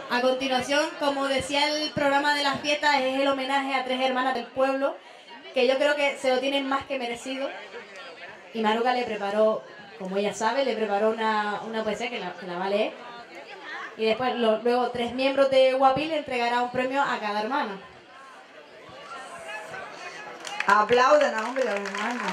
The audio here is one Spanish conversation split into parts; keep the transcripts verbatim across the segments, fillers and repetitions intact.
A continuación, como decía el programa de las fiestas, es el homenaje a tres hermanas del pueblo, que yo creo que se lo tienen más que merecido. Y Maruca le preparó, como ella sabe, le preparó una, una poesía que la, que la va a leer. Y después, lo, luego, tres miembros de Guapí le entregará un premio a cada hermano. Aplaudan a hombre, a los hermanos.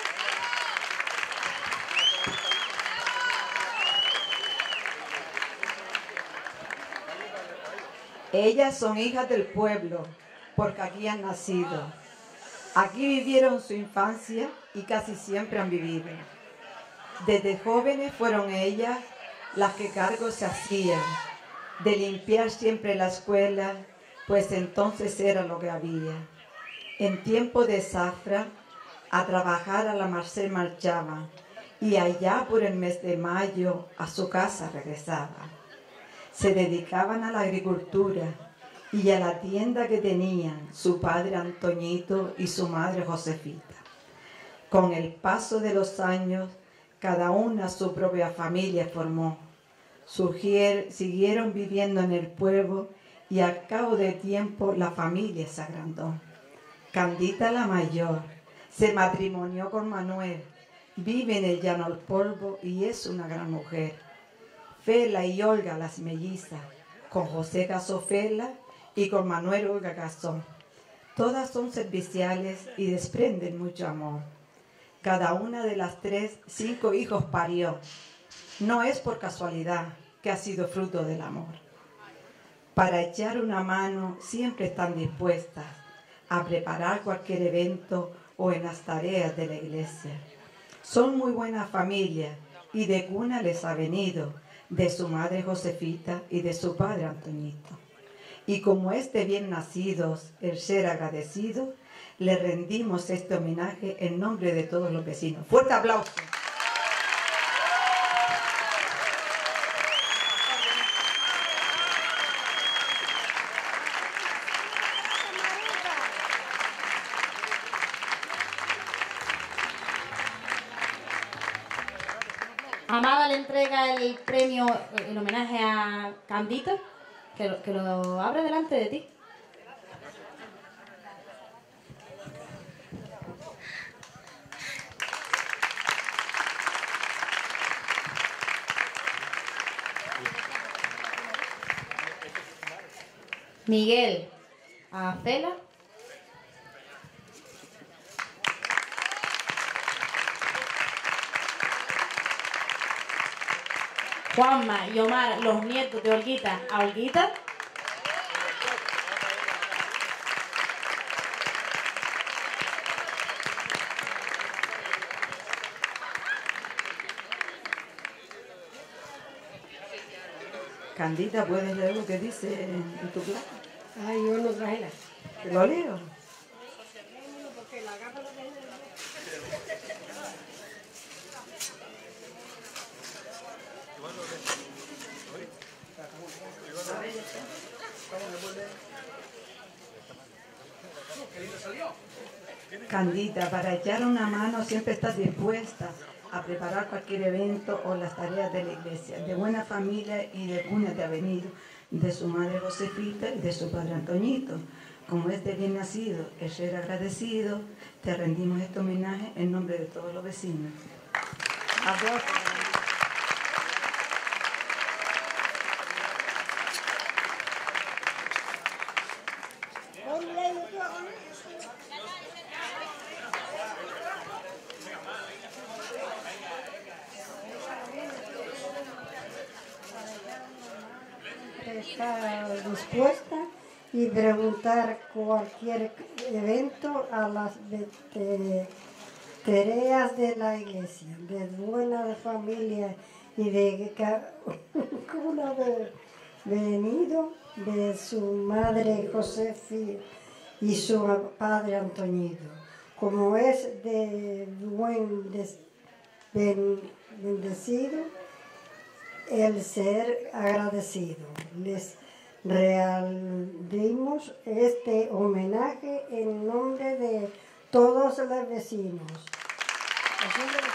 Ellas son hijas del pueblo, porque aquí han nacido. Aquí vivieron su infancia y casi siempre han vivido. Desde jóvenes fueron ellas las que cargo se hacían, de limpiar siempre la escuela, pues entonces era lo que había. En tiempo de zafra, a trabajar a la mar se marchaban, y allá por el mes de mayo a su casa regresaban. Se dedicaban a la agricultura y a la tienda que tenían su padre Antoñito y su madre Josefita. Con el paso de los años, cada una su propia familia formó. Surgier, siguieron viviendo en el pueblo y al cabo de tiempo la familia se agrandó. Candita la mayor se matrimonió con Manuel, vive en el llano al polvo y es una gran mujer. Fela y Olga las mellizas, con José casó Fela y con Manuel Olga casó. Todas son serviciales y desprenden mucho amor. Cada una de las tres, cinco hijos parió. No es por casualidad que ha sido fruto del amor. Para echar una mano siempre están dispuestas a preparar cualquier evento o en las tareas de la iglesia. Son muy buena familia y de cuna les ha venido de su madre Josefita y de su padre Antoñito. Y como es de bien nacidos el ser agradecido, le rendimos este homenaje en nombre de todos los vecinos. ¡Fuerte aplauso! Amada le entrega el premio en homenaje a Candita, que lo, que lo abre delante de ti. Miguel a Fela. Juanma y Omar, los nietos de Olguita, a Olguita. Candita, ¿puedes leer lo que dice en tu plato? Ay, yo no traje la. ¿Te lo leo? Candita, para echar una mano siempre estás dispuesta a preparar cualquier evento o las tareas de la iglesia. De buena familia y de cuna te ha venido, de su madre Josefita y de su padre Antoñito. Como es de bien nacido, el ser agradecido, te rendimos este homenaje en nombre de todos los vecinos. Aplausos. Está dispuesta y preguntar cualquier evento a las de, de, tareas de la iglesia, de buena familia y de cuna de venido de su madre Josefita y su padre Antoñito. Como es de buen des, ben, bendecido, el ser agradecido. Les realizamos este homenaje en nombre de todos los vecinos.